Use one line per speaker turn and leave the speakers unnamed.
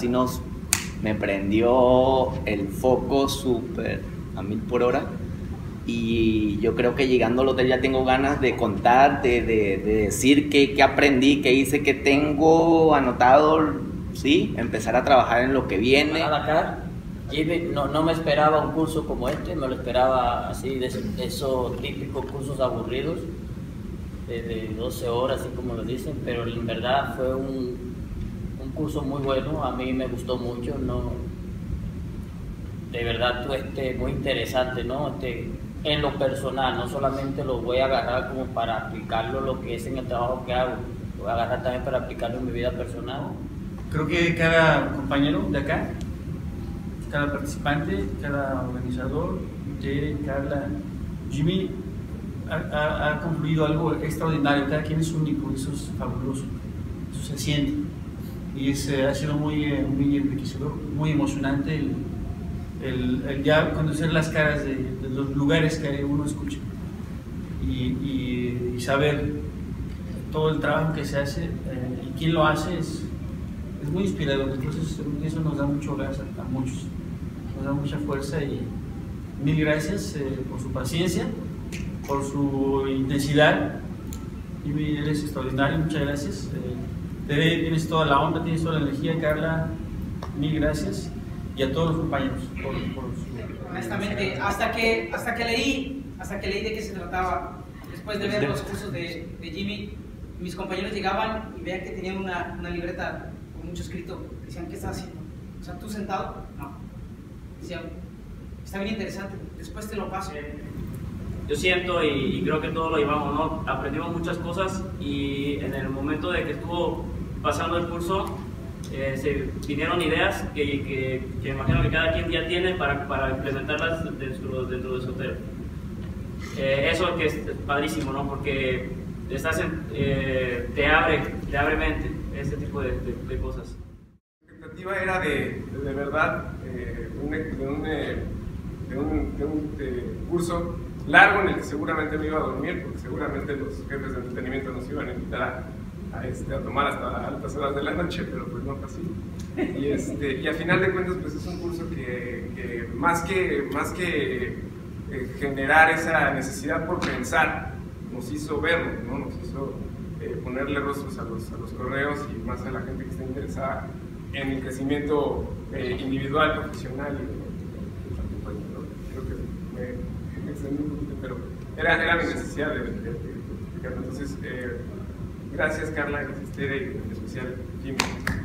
sí me prendió el foco súper a 1000 por hora. Y yo creo que llegando al hotel ya tengo ganas de contar, de decir qué aprendí, qué hice, qué tengo anotado, sí, empezar a trabajar en lo que viene.
A Dakar, Jimmy, no me esperaba un curso como este, me lo esperaba así, de esos típicos cursos aburridos, de 12 horas, así como lo dicen, pero en verdad fue un curso muy bueno, a mí me gustó mucho, ¿no? De verdad muy interesante, ¿no? En lo personal, no solamente lo voy a agarrar como para aplicarlo lo que es en el trabajo que hago, lo voy a agarrar también para aplicarlo en mi vida personal.
Creo que cada compañero de acá, cada participante, cada organizador, Tere, Carla, Jimmy, ha concluido algo extraordinario. Cada quien es único, eso es fabuloso, eso se siente. Y ha sido muy enriquecedor, muy emocionante el ya conocer las caras de los lugares que uno escucha y saber todo el trabajo que se hace y quién lo hace es muy inspirador. Entonces eso nos da mucho gracias a muchos, nos da mucha fuerza y mil gracias por su paciencia, por su intensidad. Y eres extraordinario, muchas gracias. Tienes toda la onda, tienes toda la energía. Carla, mil gracias. Y a todos los compañeros por su...
Honestamente, hasta que leí de qué se trataba, después de ver los cursos de Jimmy, mis compañeros llegaban y veían que tenían una libreta con mucho escrito. Decían, ¿qué estás haciendo? O sea, ¿tú sentado? No. Decían, está bien interesante, después te lo paso.
Yo siento y creo que todos lo llevamos, ¿no? Aprendimos muchas cosas y en el momento de que estuvo pasando el curso, se vinieron ideas que imagino que cada quien ya tiene para implementarlas dentro de su hotel. Eso que es padrísimo, ¿no? Porque te abre mente ese tipo de cosas.
La expectativa era de verdad un curso largo en el que seguramente me iba a dormir, porque seguramente los jefes de entretenimiento nos iban a invitar a tomar hasta altas horas de la noche, pero pues no fue así. Y a final de cuentas pues es un curso que más que generar esa necesidad por pensar, nos hizo verlo, ¿no? Nos hizo ponerle rostros a los correos y más a la gente que está interesada en el crecimiento individual, profesional y creo que me extendí un poquito, pero era mi necesidad de explicarlo. Entonces, gracias Carla, gracias Tere y en especial Jimmy.